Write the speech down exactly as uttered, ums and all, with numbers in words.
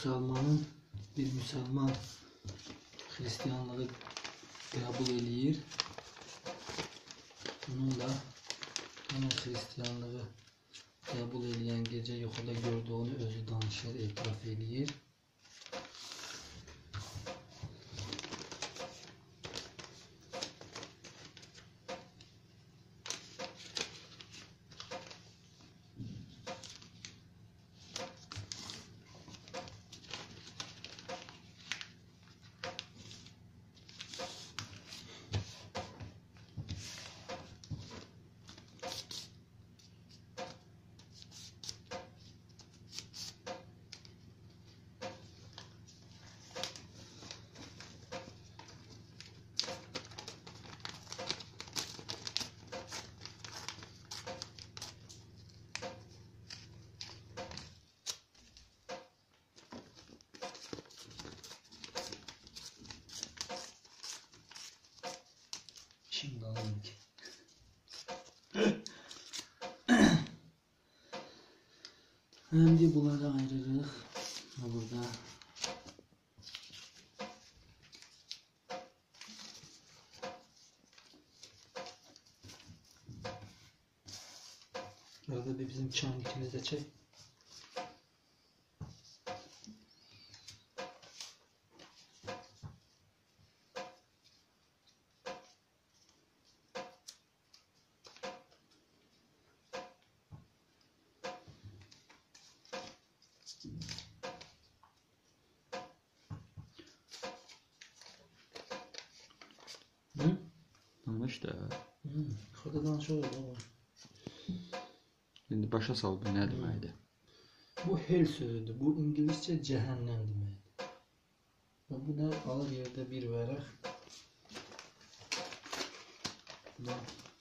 Müslümanın bir Müslüman Hristiyanlığı kabul eləyir. Bununla yine Hristiyanlığı kabul eləyən gece yuxuda gördüğünü özü danışır, etiraf eləyir. Şimdi alayım ki. Şimdi bunları ayırırıq. Burada Burada bir bizim çam ikimiz çek. Hı? Danış da. Hı. Xırdadan sonra da Şimdi başa sal bu ne deməkdir? Bu hell sözüdür. Bu İngilizce cehennem deməkdir. Və bu da alır yerde bir vərəq. Bu